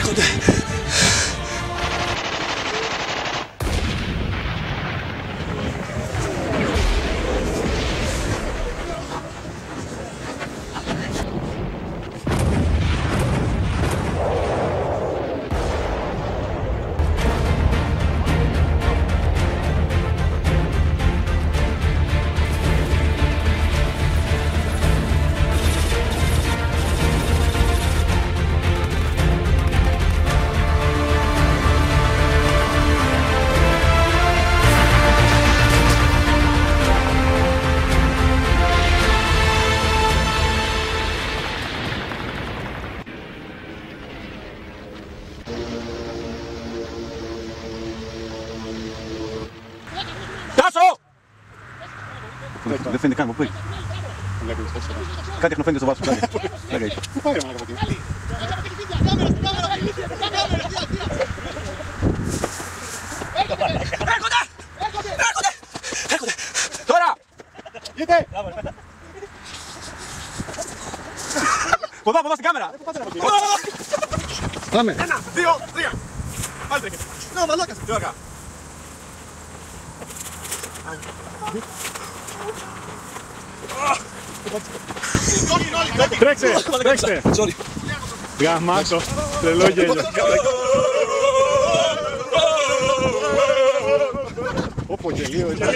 Έρχονται. Τάσο! Δεν φαίνεται καν από πού. Κάτι αχνοφαίνεται στο βάθος. Πού πάει ρε μάνα από εκεί. Έρχονται! Τώρα! Είτε! Ποδά στην κάμερα! Πάμε! 1, 2, 3! Πάλι τρέχετε! Ναι, μαλάκας! Τι ωραία! Τρέξτε! Γαμάτο, τρελό γέλιο. Όπο γελίο.